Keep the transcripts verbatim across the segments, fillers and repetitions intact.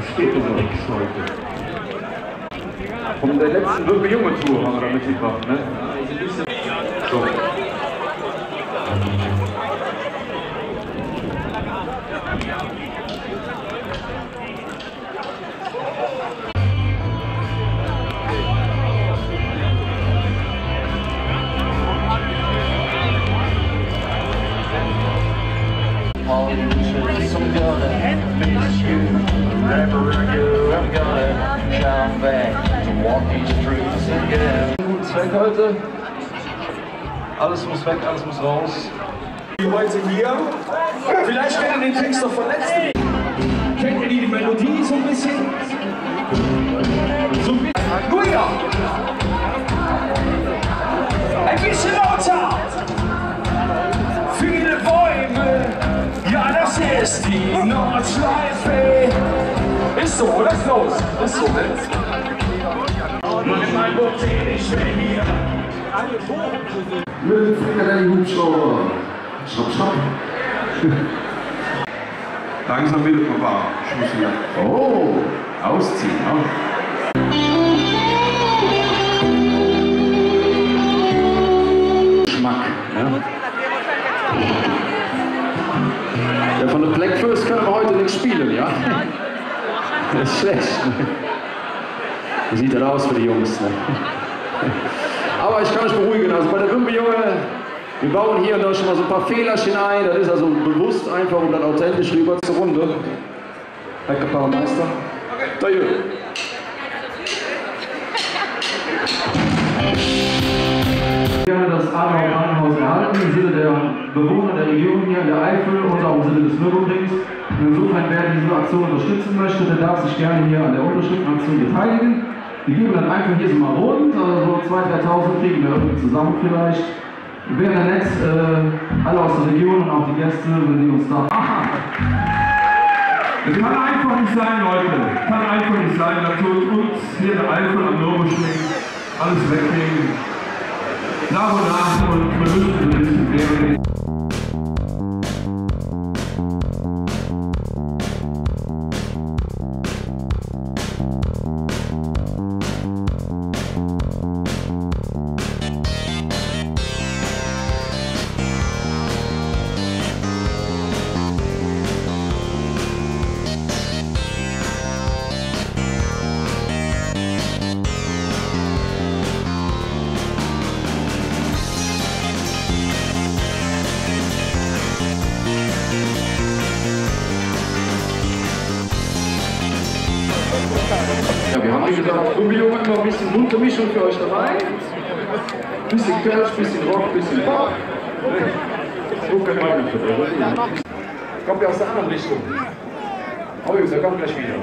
Es steht um nichts heute. Von der letzten wirklich junge Tour haben wir da mitgebracht, ne? So. I'm gonna miss you wherever I go. I'm gonna come back to walk these streets again. Guten Zweck heute. Alles muss weg, alles muss raus. Heute hier. Vielleicht kennt ihr den Text noch von letztem. Kennt ihr die, die Melodie so ein bisschen? So ein bisschen. Guia! Ein bisschen lauter! Viele Bäume! Ja, das ist die Nordschleife. Ist so, oder ist los? Ist so, ne? Und in meinem Boot sehe ich schwer hier. Mit Frikadelli-Hubschrauber. Schrapp, schrapp. Langsam wieder vorbei. Oh, ausziehen. Geschmack. Ne? Ja, von der Blackfirst können wir heute nichts spielen, ja? Das ist schlecht. Wie sieht das aus für die Jungs? Ne? Aber ich kann euch beruhigen, also bei der Wimpeljunge, wir bauen hier und da schon mal so ein paar Fehlerchen ein, das ist also bewusst einfach und dann authentisch rüber zur Runde. Herr Kapellmeister. Da Jürgen. Gerne das Adenauer Krankenhaus erhalten, im Sinne der Bewohner der Region hier in der Eifel und auch im Sinne des Nürburgrings. Insofern, wer diese Aktion unterstützen möchte, der darf sich gerne hier an der Unterschriftenaktion beteiligen. Wir geben dann einfach hier so mal rund, also so zweitausend, dreitausend kriegen wir irgendwie zusammen vielleicht. Wäre nett, äh, alle aus der Region und auch die Gäste, wenn die uns da... Aha! Das kann einfach nicht sein, Leute. Kann einfach nicht sein, da tut uns hier in der Eifel am Nürburgring alles wegnehmen. Nach und nach und wir müssen ein bisschen mehr. Ja, wir haben wie gesagt, Wimpeljunge immer ein bisschen bunte Mischung für euch dabei. Bisschen Kölsch, bisschen Rock, bisschen Pop. So können wir nicht. Kommt ja aus der anderen Richtung. Oh Jungs, er kommt gleich wieder.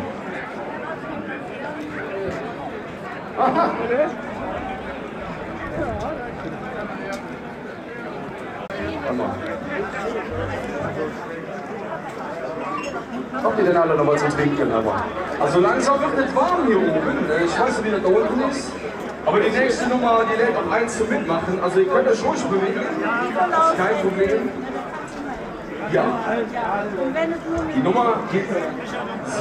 Aha! Habt ihr denn alle noch was zu trinken? Aber also langsam wird es warm hier oben. Ich weiß nicht, wie das da unten ist. Aber die nächste Nummer, die lädt auch eins zum Mitmachen. Also ihr könnt euch ruhig bewegen. Das ist kein Problem. Ja. Die Nummer geht so.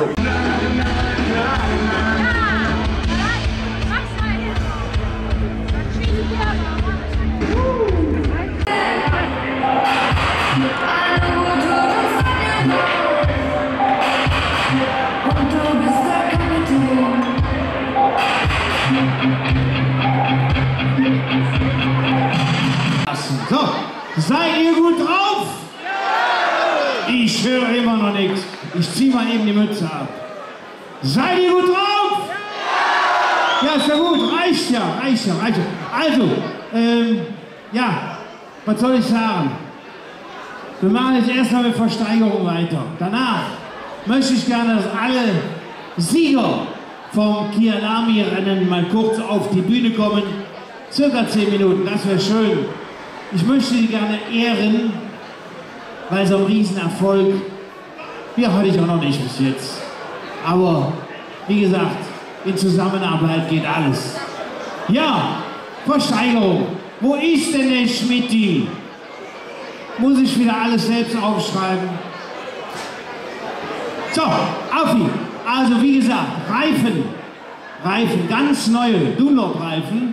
So, seid ihr gut drauf? Ich höre immer noch nichts. Ich ziehe mal eben die Mütze ab. Seid ihr gut drauf? Ja, ist ja gut. Reicht ja, reicht ja, reicht ja. Also, ähm, ja, was soll ich sagen? Wir machen jetzt erstmal mit Versteigerung weiter. Danach möchte ich gerne, dass alle Sieger vom Kyalami-Rennen mal kurz auf die Bühne kommen. Circa zehn Minuten, das wäre schön. Ich möchte die gerne ehren, weil so ein Riesenerfolg, ja, hatte ich auch noch nicht bis jetzt. Aber, wie gesagt, in Zusammenarbeit geht alles. Ja, Versteigerung. Wo ist denn der Schmidti? Muss ich wieder alles selbst aufschreiben? So, Affi, Also wie gesagt, Reifen, Reifen, ganz neue Dunlop-Reifen.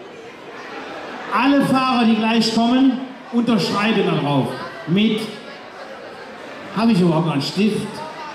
Alle Fahrer, die gleich kommen, unterschreiben darauf mit, habe ich überhaupt noch einen Stift?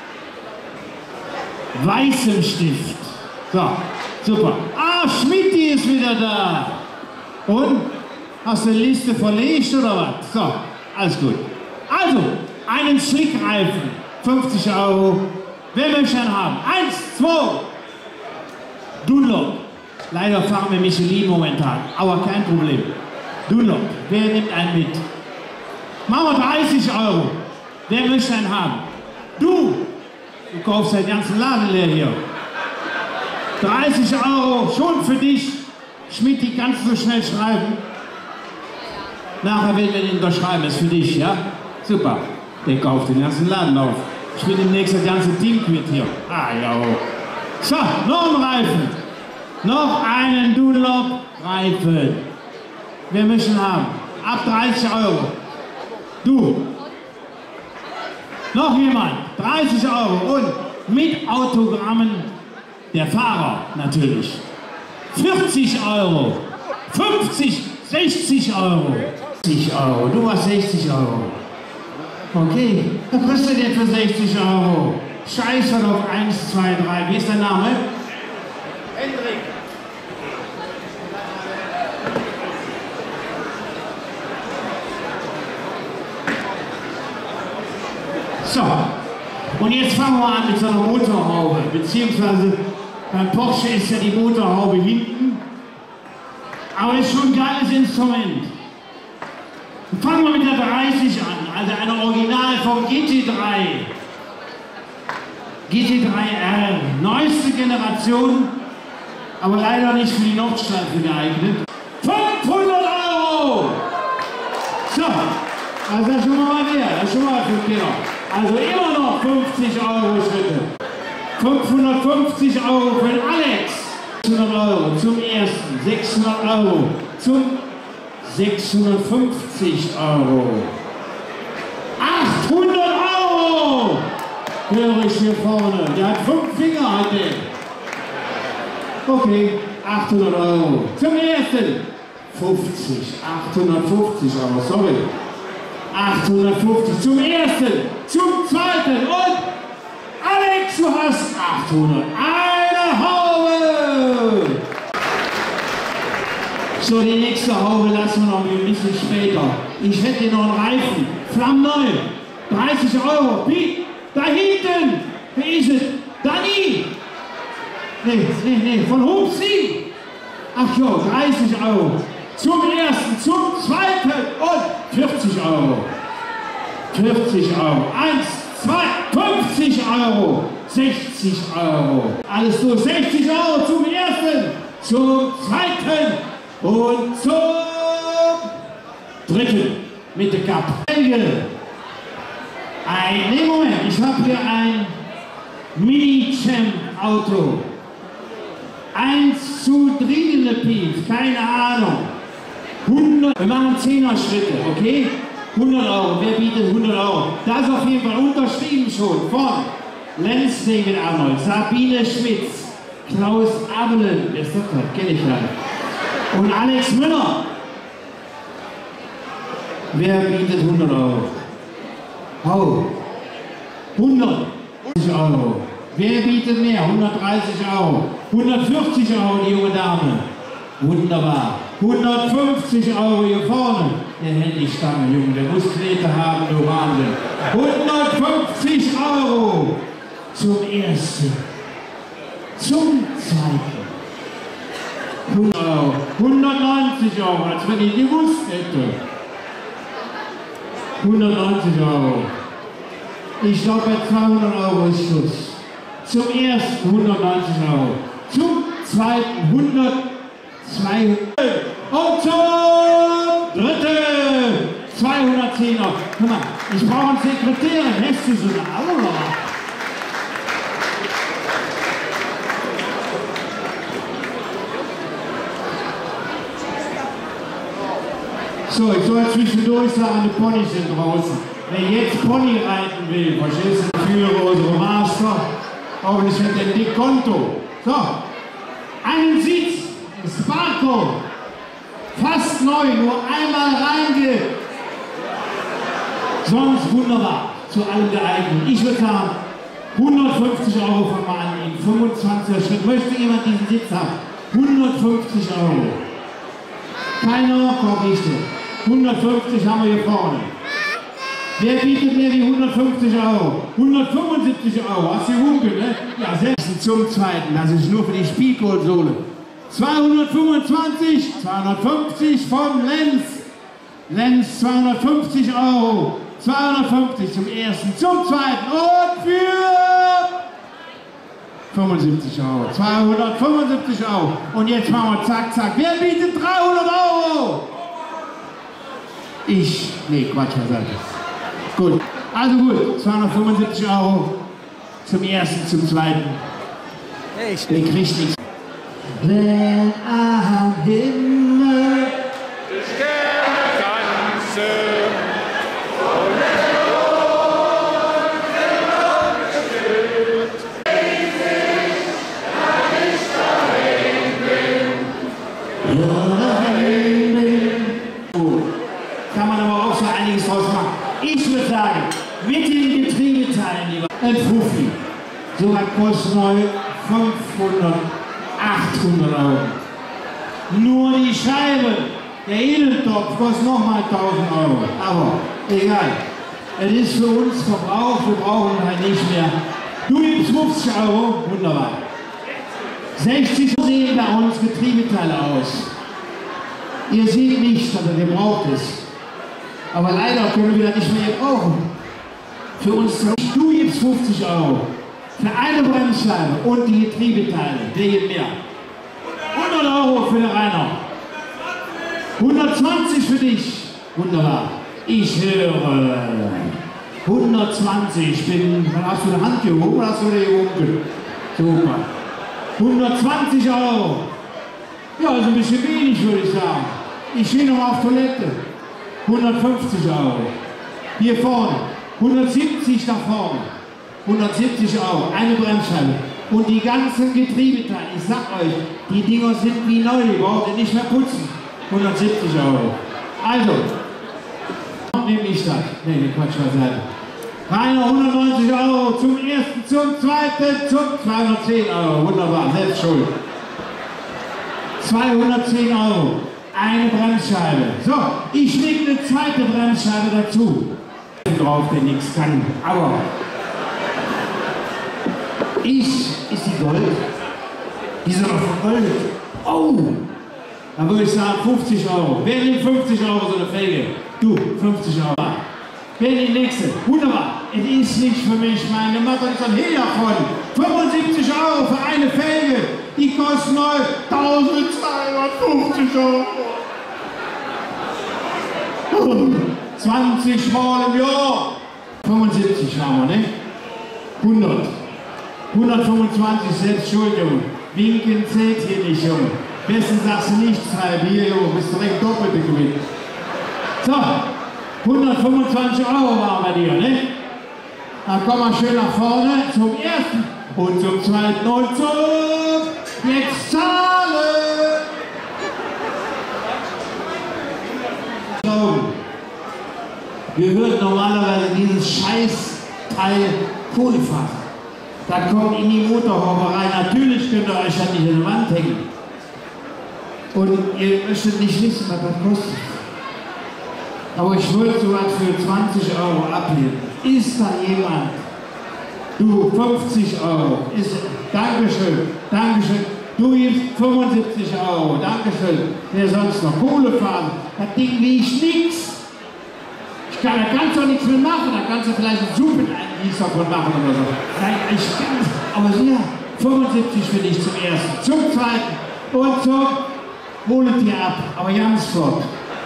Weißem Stift. So, super. Ah, Schmidti ist wieder da. Und? Hast du eine Liste verlegt oder was? So, alles gut. Also, einen Slickreifen, fünfzig Euro. Wer möchte einen haben? Eins, zwei. Dunlop. Leider fahren wir Michelin momentan, aber kein Problem. Dunlop. Wer nimmt einen mit? Machen wir dreißig Euro. Wer möchte einen haben? Du. Du kaufst den ganzen Laden leer hier. dreißig Euro, schon für dich. Schmidt, die kannst du schnell schreiben. Nachher werden wir den unterschreiben, ist für dich, ja? Super. Der kauft den ganzen Laden auf. Schmidt demnächst das ganze Team mit hier. Ah, ja. So, noch ein Reifen. Noch einen Dunlop-Reifen. Wir müssen haben. Ab dreißig Euro. Du. Noch jemand. dreißig Euro. Und mit Autogrammen der Fahrer natürlich. vierzig Euro. fünfzig, sechzig Euro. sechzig Euro. Du hast sechzig Euro. Okay. Was kostet denn für sechzig Euro? Scheiß auf eins, zwei, drei. Wie ist dein Name? Hendrik. So, und jetzt fangen wir an mit so einer Motorhaube, beziehungsweise beim Porsche ist ja die Motorhaube hinten, aber ist schon ein geiles Instrument. Fangen wir mit der dreißig an, also eine Original vom G T drei. G T drei R, neueste Generation, aber leider nicht für die Nordschleife geeignet. fünfhundert Euro! So, also das ist schon mal mehr, das ist schon mal für Kinder. Also immer noch fünfzig Euro Schritte. fünfhundertfünfzig Euro für den Alex. sechshundert Euro zum ersten, sechshundert Euro zum sechshundertfünfzig Euro. achthundert Euro! Höre ich hier vorne. Der hat fünf Finger, hat der. Okay, achthundert Euro. Zum ersten. fünfzig, achthundertfünfzig Euro, sorry. achthundertfünfzig zum ersten, zum zweiten und Alex, du hast achthundert. Eine Haube! So, die nächste Haube lassen wir noch ein bisschen später. Ich hätte noch einen Reifen, flammneu, dreißig Euro. Wie? Da hinten! Wer ist es? Dani! Nee, nee, nee, von Hupsi! Ach jo, dreißig Euro. Zum ersten, zum zweiten und vierzig Euro. vierzig Euro. Eins, zwei, fünfzig Euro. sechzig Euro. Alles durch. sechzig Euro zum ersten, zum zweiten und zum dritten. Mit der Cup. Ein, nee, Moment, ich habe hier ein Mini-Champ-Auto. Eins zu drittene Pief, keine Ahnung. hundert, wir machen zehner Schritte, okay? hundert Euro, wer bietet hundert Euro? Das ist auf jeden Fall unterschrieben schon von Lenz David Arnold, Sabine Schmitz, Klaus Abelen, wer ist das da? Kenn ich ja. Und Alex Müller. Wer bietet hundert Euro? Hau. hundert Euro. Wer bietet mehr? hundertdreißig Euro. hundertvierzig Euro, die junge Dame. Wunderbar. hundertfünfzig Euro hier vorne. Der hält die Stange, Junge. Der muss Knete haben, du Wahnsinn. hundertfünfzig Euro. Zum ersten. Zum zweiten. hundert Euro. hundertneunzig Euro, als wenn ich gewusst hätte. hundertneunzig Euro. Ich glaube, bei zweihundert Euro ist Schluss. Zum ersten hundertneunzig Euro. Zum zweiten hundertzwei und zum dritten zweihundertzehn Euro. Guck mal, ich brauche eine Sekretärin. Lässt du so eine Aula? So, ich soll zwischendurch sagen, die Ponys sind draußen. Wer jetzt Pony reiten will, verstehst du, für unsere Master, Aber das wird ein dick Konto. So, einen Sitz, Sparko, fast neu, nur einmal reinge. Sonst wunderbar, zu allem geeignet. Ich würde sagen, hundertfünfzig Euro fangen wir an, in fünfundzwanziger Schritt. Möchte jemand diesen Sitz haben? hundertfünfzig Euro. Keiner, komm ich dir. hundertfünfzig haben wir hier vorne. Wer bietet mehr wie hundertfünfzig Euro? hundertfünfundsiebzig Euro. Hast du gewunken, ne? Ja, selbst zum zweiten. Das ist nur für die Speedgold-Sohle. zweihundertfünfundzwanzig, zweihundertfünfzig von Lenz. Lenz zweihundertfünfzig Euro. zweihundertfünfzig zum ersten, zum zweiten und für fünfundsiebzig Euro. zweihundertfünfundsiebzig Euro. Und jetzt machen wir zack, zack. Wer bietet dreihundert Euro? Ich. Nee, Quatsch, was sag ich? Gut. Also gut. zweihundertfünfundsiebzig Euro zum ersten, zum zweiten. Der kriegt nichts. Wenn am Himmel kann man aber auch so einiges draus machen. Ich würde sagen, mit den Getriebeteilen, lieber, ein Fuffi. So was kostet neu fünfhundert, achthundert Euro. Nur die Scheibe, der Innentopf, kostet nochmal tausend Euro. Aber egal. Es ist für uns Verbrauch, wir brauchen halt nicht mehr. Du gibst fünfzig Euro, wunderbar. sechzig sehen bei uns Getriebeteile aus. Ihr seht nicht, aber ihr braucht es. Aber leider können wir das nicht mehr brauchen. Für uns, du gibst fünfzig Euro. Für eine Bremsscheibe und die Getriebeteile, der gibt mehr. hundert Euro für den Rainer. hundertzwanzig für dich. Wunderbar. Ich höre hundertzwanzig. Ich bin, hast du eine Hand gehoben oder hast du eine gewunken? Super. hundertzwanzig Euro. Ja, also ein bisschen wenig, würde ich sagen. Ich gehe noch auf Toilette. hundertfünfzig Euro. Hier vorne. hundertsiebzig da vorne. hundertsiebzig Euro. Eine Bremsscheibe. Und die ganzen Getriebeteile. Ich sag euch, die Dinger sind wie neu. Die braucht ihr nicht mehr putzen. hundertsiebzig Euro. Also. Nehme ich das. Nee, Quatsch beiseite. Rainer, hundertneunzig Euro zum ersten, zum zweiten, zum zweihundertzehn Euro. Wunderbar, selbst schuld. zweihundertzehn Euro. Eine Bremsscheibe. So, ich lege eine zweite Bremsscheibe dazu. Drauf, der nichts kann. Aber ich, ist die Gold? Die sind doch von Gold. Oh! Dann würde ich sagen fünfzig Euro. Wer nimmt fünfzig Euro so eine Felge? Du, fünfzig Euro. Wer die nächste? Wunderbar. Es ist nicht für mich, meine macht uns ein Hehl davon. fünfundsiebzig Euro für eine Felge. Die kostet neu eintausendzweihundertfünfzig Euro. zwanzig Mal im Jahr. fünfundsiebzig haben wir, ne? hundert. hundertfünfundzwanzig, selbst schuld, Junge. Winken zählt hier nicht, Junge. Besten sagst du nichts, halb hier, Junge. Bist direkt doppelte Gewinn. So. hundertfünfundzwanzig Euro waren bei dir, ne? Dann komm mal schön nach vorne zum ersten und zum zweiten und zum jetzt zahlen. Wir würden normalerweise dieses Scheißteil Kohlefass. Da kommt in die Motorhaube rein. Natürlich könnt ihr euch das nicht in die Wand hängen. Und ihr möchtet nicht wissen, was das kostet. Aber ich würde sowas für zwanzig Euro abheben. Ist da jemand? Du, fünfzig Euro. Ist, Dankeschön, Dankeschön. Du gibst fünfundsiebzig Euro. Dankeschön. Wer sonst noch? Kohlefahren. Das Ding wiegt nichts. Ich kann, da kannst du nichts mehr machen. Da kannst du vielleicht einen Suppengießer von machen oder so. Nein, ich kann. Aber ja, fünfundsiebzig für dich zum ersten. Zum zweiten. Und zum. Holet dir ab. Aber ganz flott.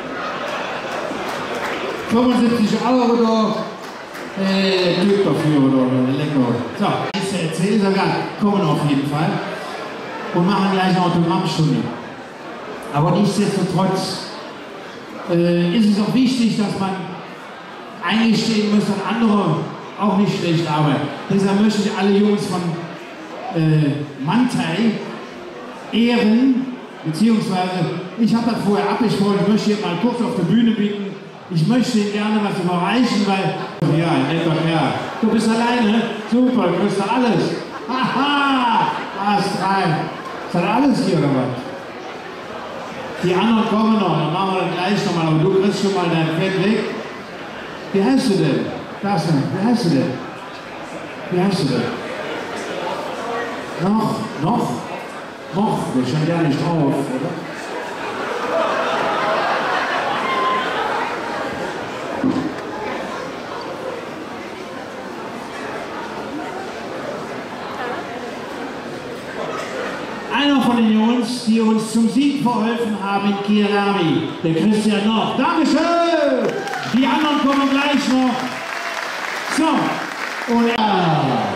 fünfundsiebzig Euro oder äh, Glück dafür oder, oder lecker. So, ich erzähle sogar, kommen auf jeden Fall und machen gleich eine Autogrammstunde. Aber nichtsdestotrotz äh, ist es auch wichtig, dass man eingestehen muss, dass andere auch nicht schlecht arbeiten. Deshalb möchte ich alle Jungs von äh, Mantai ehren, beziehungsweise ich habe das vorher abgesprochen, ich möchte ihn mal kurz auf der Bühne bitten. Ich möchte Ihnen gerne was überreichen, weil, ja, ein netter Kerl. Du bist alleine? Super, du kriegst alles. Haha, hast drei. Ist das alles hier oder was? Die anderen kommen noch, dann machen wir das gleich nochmal, aber du kriegst schon mal dein Fett weg. Wie heißt du denn? Das denn? Wie heißt du denn? Wie heißt du denn? Noch, noch, noch, wir schauen ja nicht drauf, oder? Einer von den Jungs, die uns zum Sieg verholfen haben in Kyalami, der Christian Noch. Dankeschön! Die anderen kommen gleich noch. So, und ja.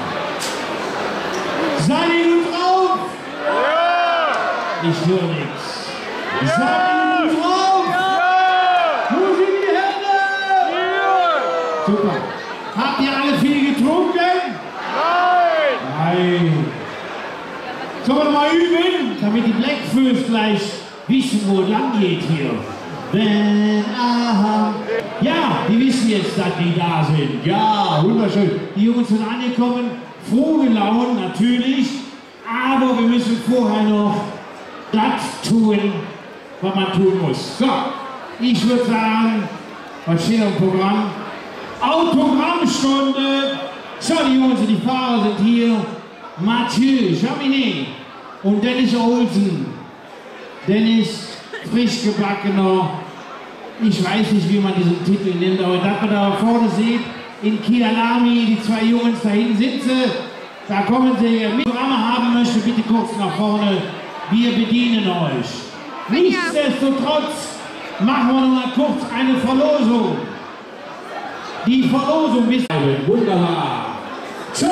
Seid ihr gut drauf? Ja! Ich höre nichts. Ja! Seid ihr gut drauf? Ja! Wo sind die Hände? Ja! Super. Habt ihr alle viel getrunken? Nein! Nein! Sollen wir mal üben, damit die Blackfoes gleich wissen, wo es lang geht hier. Wenn, aha. Ja, die wissen jetzt, dass die da sind. Ja, wunderschön. Die Jungs sind angekommen, froh gelaunt natürlich, aber wir müssen vorher noch das tun, was man tun muss. So, ich würde sagen, was steht am Programm? Autogrammstunde. So, die Jungs und die Fahrer sind hier. Mathieu Jaminet und Dennis Olsen. Dennis, frisch gebackener, ich weiß nicht, wie man diesen Titel nennt, aber das, was da vorne seht, in Kyalami, die zwei Jungs da hinten sitzen, da kommen sie, wer Programme haben möchte, bitte kurz nach vorne, wir bedienen euch. Nichtsdestotrotz machen wir noch mal kurz eine Verlosung. Die Verlosung ist wunderbar. Ciao!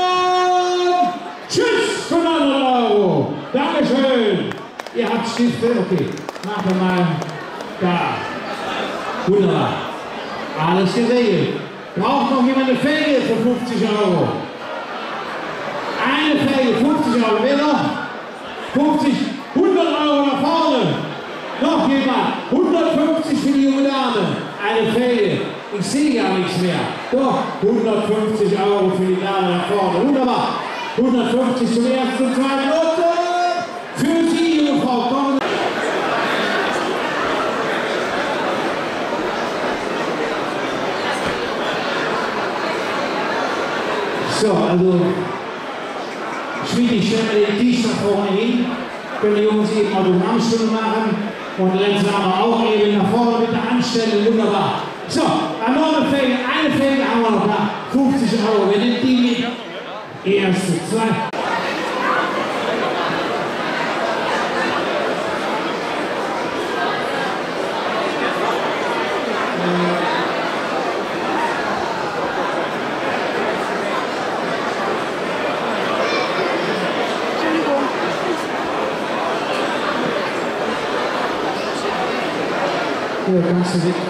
Tschüss, fünfhundert Euro. Dankeschön. Ihr habt Stifte? Okay. Macht ihr mal da. Wunderbar. Alles geregelt. Braucht noch jemand eine Felge für fünfzig Euro? Eine Felge, fünfzig Euro. Wer noch? fünfzig, hundert Euro nach vorne. Noch jemand? hundertfünfzig für die junge Dame. Eine Felge. Ich sehe gar nichts mehr. Doch, hundertfünfzig Euro für die Dame nach vorne. Wunderbar. hundertfünfzig zum ersten und zweiten Note für Sie, junge Frau. Kommen. So, also, Schmiedi, ich stelle mir den Tisch nach vorne hin. Können die Jungs eben Autogrammstunde machen. Und dann sagen wir auch eben nach vorne bitte anstellen. Wunderbar. So, dann noch eine Felge. Eine Felge haben wir noch da. fünfzig Euro. Wir nehmen die mit. Erste, zwei. Ja, kannst du weg.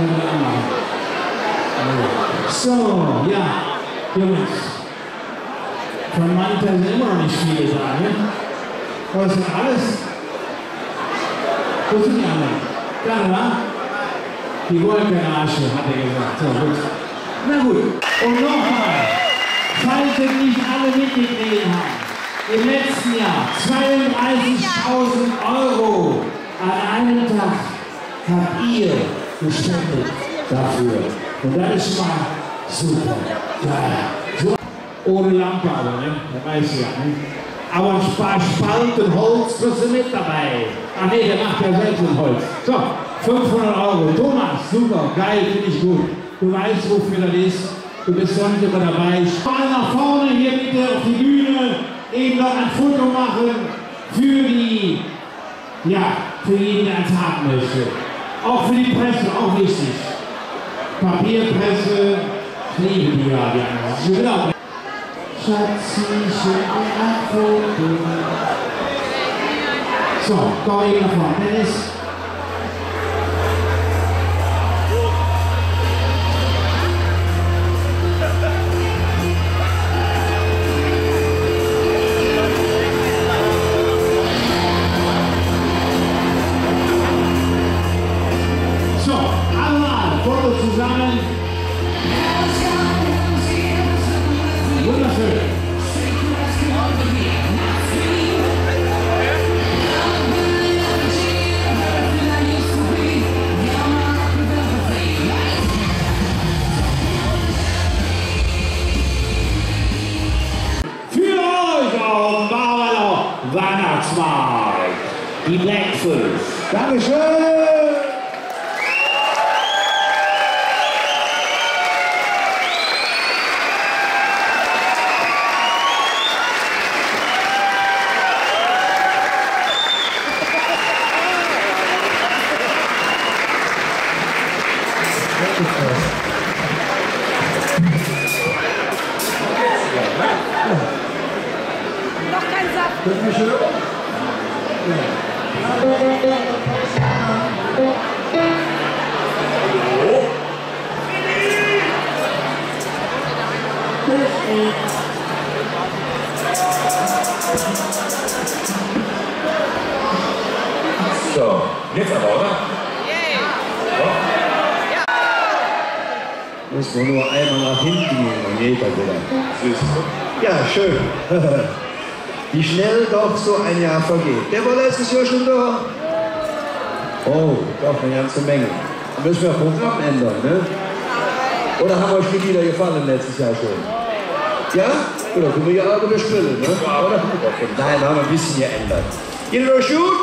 So, ja, Jungs. Von Mantel sind immer noch nicht viele da, ne? Aber das sind alles. Wo sind die anderen? Da, wa? Die wollen keine Asche, hat er gesagt. So, gut. Na gut. Und nochmal, falls ihr nicht alle mitgekriegt habt, im letzten Jahr zweiunddreißigtausend Euro an einem Tag habt ihr gespendet dafür. Und das ist mal super. Ja, so. Ohne Lampe aber, ne? Der weiß ja, ne? Aber ein paar Spalten Holz kriegst du mit dabei. Ah ne, der macht ja selbst mit Holz. So, fünfhundert Euro. Thomas, super, geil, finde ich gut. Du weißt, wofür das ist. Du bist sonst immer dabei. Mal nach vorne hier bitte auf die Bühne. Eben noch ein Foto machen für die, ja, für jeden, der es haben möchte. Auch für die Presse, auch wichtig. Papierpresse, ich liebe die ja, die anderen. Schatzi, schön ein Foto. So, komm eben nach vorne. Dennis. Weihnachtsmarkt. Die Blackfoot. Dankeschön! Noch kein Saft. So, jetzt aber, oder? Muss man nur einmal nach hinten gehen und jeder wieder. Ja, schön. Wie schnell doch so ein Jahr vergeht. Der war letztes Jahr schon da. Oh, doch eine ganze Menge. Da müssen wir Programm ändern, ne? Oder haben euch die Lieder gefallen letztes Jahr schon? Ja? Oder können wir ja auch wieder spielen, ne? Oder? Nein, haben wir ein bisschen geändert. Geht ihr euch gut?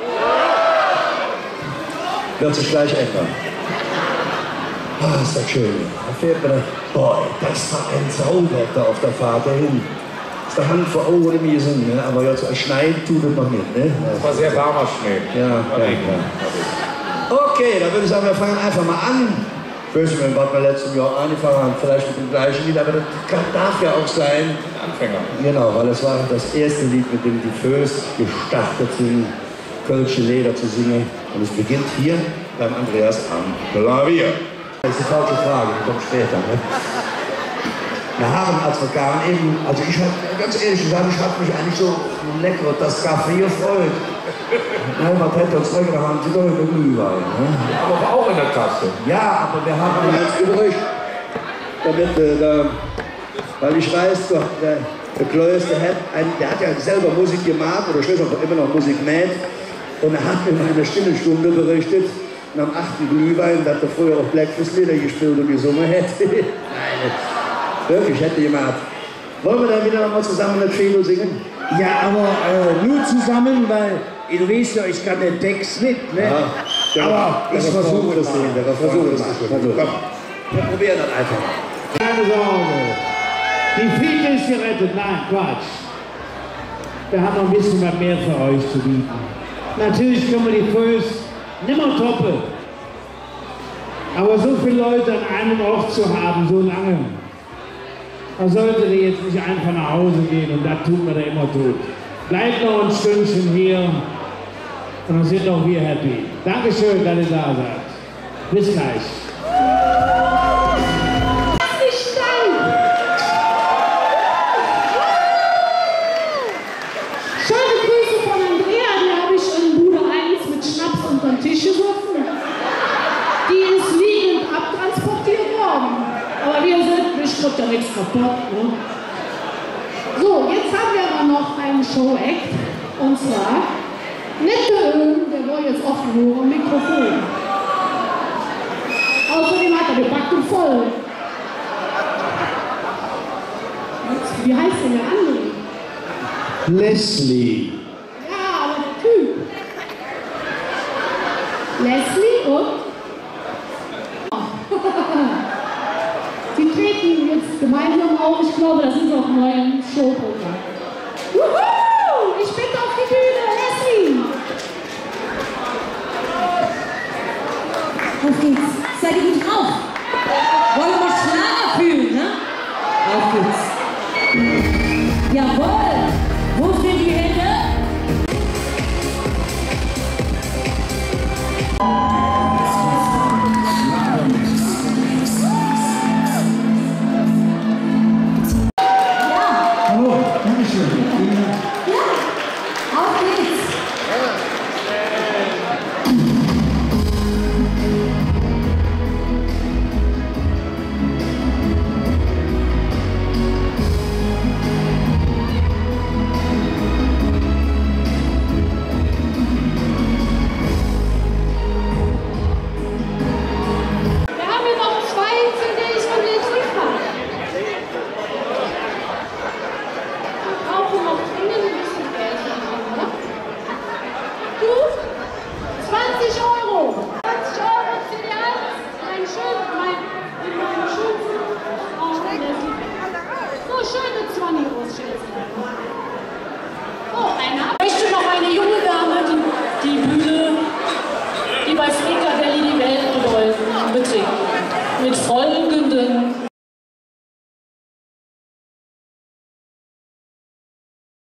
Wird sich gleich ändern. Ah, ist das schön. Da fährt man, boah, das war ein Sauwetter auf der Fahrt dahin. Ist der Hand vor Augen im Wiesen, ne? Aber jetzt schneien tut es noch nicht, ne? Das war sehr warmer Schnee. Ja, ja, ja. Okay, dann würde ich sagen, wir fangen einfach mal an. Ich weiß nicht, was wir letztes Jahr angefangen haben, vielleicht mit dem gleichen Lied, aber das kann, darf ja auch sein. Anfänger. Genau, weil es war das erste Lied, mit dem die Föß gestartet sind, Kölsche Leder zu singen. Und es beginnt hier beim Andreas am Klavier. Das ist die falsche Frage, die kommt später. Ne? Wir haben, als wir kamen, eben, also ich habe ganz ehrlich gesagt, ich habe mich eigentlich so lecker das Kaffee gefreut. Ne, was hätte uns heute haben sie doch über Glühwein. Ne? Aber auch in der Tasse. Ja, aber wir haben ihn jetzt übrig, damit, äh, da, weil ich weiß, doch, der, der Kloß, der hat, ein, der hat ja selber Musik gemacht, oder schließlich auch immer noch Musik mit, und er hat in einer stillen Stunde berichtet, und am achten Glühwein, dass er früher auch Blackfoot Lieder gespielt und gesungen hätte. Nein, wirklich, hätte jemand. Wollen wir dann wieder mal zusammen das Fedel singen? Ja, aber äh, nur zusammen, weil du weißt ja, ich kann den Text nicht, ne? Ja, aber ich versuche das es nicht. mal. Der versuche es nicht. Komm, wir probieren das einfach. Keine Sorge. Die Fiete ist gerettet. Nein, Quatsch. Wir haben noch ein bisschen was mehr für euch zu bieten. Natürlich können wir die Föß nimmer toppen. Aber so viele Leute an einem Ort zu haben, so lange, da solltet ihr jetzt nicht einfach nach Hause gehen und das tun wir da immer tot. Bleibt noch ein Stündchen hier und dann sind auch wir happy. Dankeschön, dass ihr da seid. Bis gleich. Schöne Grüße von Andrea, die habe ich in Bude eins mit Schnaps unter den Tisch geworfen. Die ist liegend abtransportiert worden. Aber wir sind, mich wird ja nichts kaputt. Ne? So, jetzt haben wir aber noch einen Show-Act. Und zwar, Nette Öl, der war jetzt offen nur am Mikrofon. Außerdem hat er die Backen voll. Wie heißt denn der andere? Leslie. Ja, aber der Typ. Leslie und? Sie treten jetzt gemeinsam auf. Ich glaube, das ist auch ein neues Showprogramm. Wuhu! Ich bin auf die Bühne, Leslie! Auf geht's. Seid ihr gut drauf? Wollen wir mal Schlager fühlen, ne? Auf geht's. Jawohl! Wo sind die Hände? Hallo, Dankeschön.